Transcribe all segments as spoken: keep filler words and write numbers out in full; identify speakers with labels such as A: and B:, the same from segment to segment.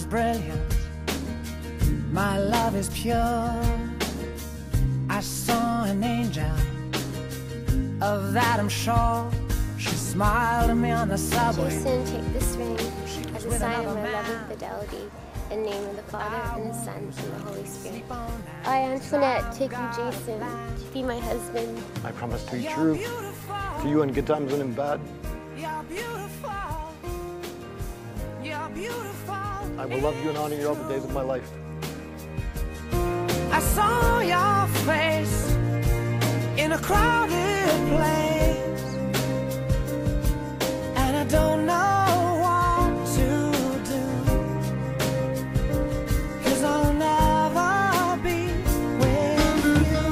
A: brilliant, my love is pure. I saw an angel, of that I'm sure. She smiled at me on the subway.
B: Jason, take this ring as a sign of my love and fidelity. In the name of the Father, and the Son, and the Holy Spirit. I, Antoinette, take you, Jason, to be my husband.
C: I promise to be true to you in good times and in bad.
A: You're beautiful. You're beautiful.
C: I will love you and honor you all the days of my life.
A: I saw your face in a crowded place, and I don't know what to do, 'cause I'll never be with you.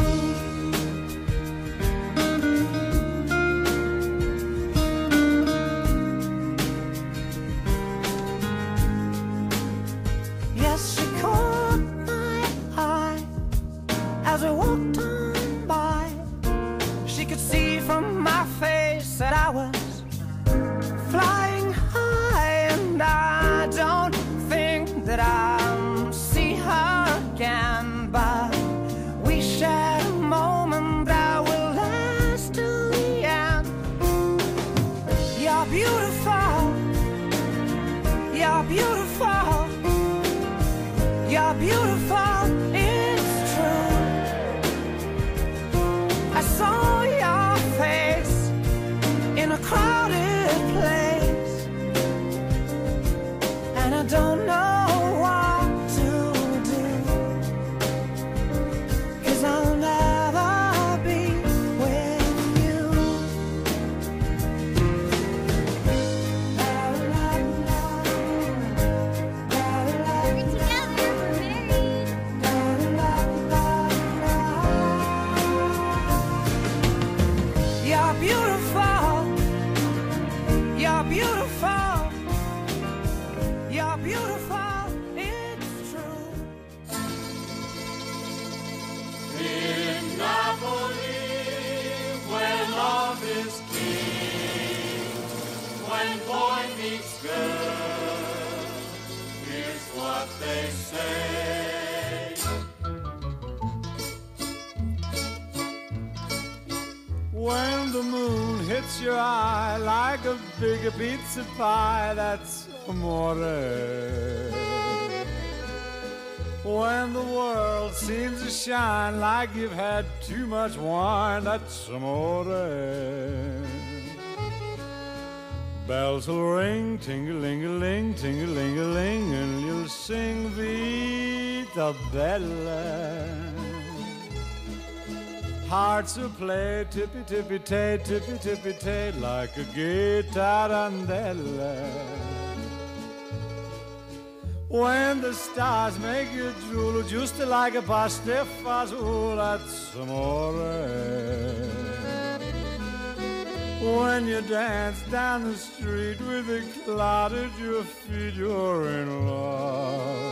A: Yes, she caught my eye as we walked on by. She could see from my face that I was flying high, and I don't think that I'll see her again, but we shared a moment that will last till the end. You're beautiful. You're beautiful. You're beautiful. It's true. I saw your face in a crowded place, and I don't know what to do, 'cause I'll never be with you.
B: We're together, we're married.
A: You're beautiful. You're beautiful. You're beautiful. It's true.
D: In Napoli, where love is king, when boy meets girl, here's what they say.
E: When the moon hits your eye like a big pizza pie, that's amore. When the world seems to shine like you've had too much wine, that's amore. Bells will ring, ting-a-ling-a-ling, ting-a-ling-a-ling, and you'll sing Vita Bella. Hearts will play tippy-tippy-tay, tippy-tippy-tay, like a gay tarantella. When the stars make you drool, just like a pasta fazool, that's amore. When you dance down the street with a cloud at your feet, you're in love.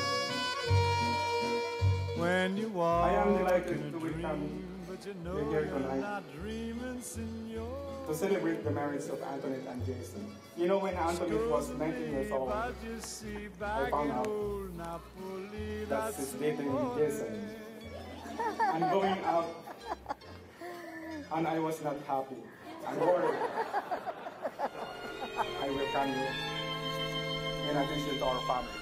E: When you walk
F: I am delighted
E: in a
F: to
E: dream,
F: welcome
E: but you know
F: you here
E: you're
F: tonight
E: not dreaming, senor.
F: to celebrate the marriage of Antoinette and Jason. You know, when Antoinette was nineteen years old, I found out that she's dating Jason and going out, and I was not happy. I'm worried. I welcome you in addition to our family.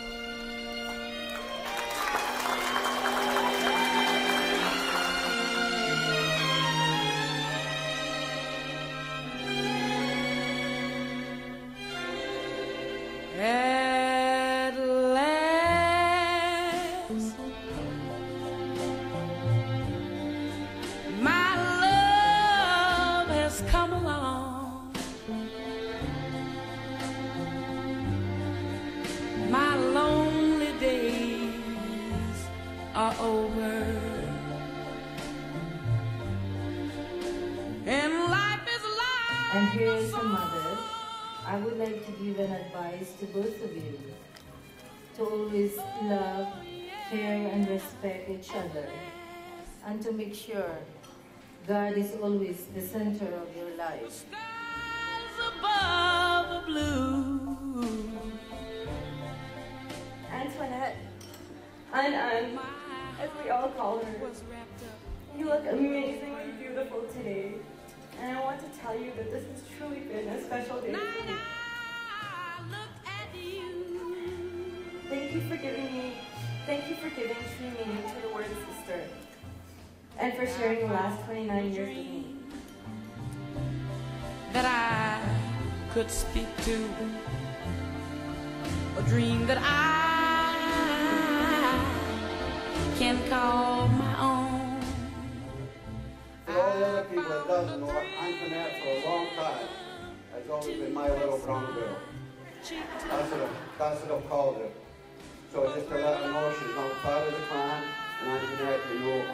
A: At last, my love has come along. My lonely days are over, and life is like
G: And here
A: a
G: is a
A: song.
G: mother. I would like to give an advice to both of you to always love, care, and respect each other, and to make sure God is always the center of your life.
A: Stars above the blue,
H: Antoinette, Anne Anne, as we all call her. You look amazingly beautiful today, and I want to tell you that this has truly been a special day for me. Thank you for giving me, thank you for giving true meaning to the word sister, and for sharing the last twenty-nine years with me.
I: That I could speak to, a dream that I can call my own.
J: For all the other people that doesn't know, Antoinette for a long time has always been my little brown girl. That's what, that's what I've called her. So just to let her know she's not part of the clan, and Antoinette, you know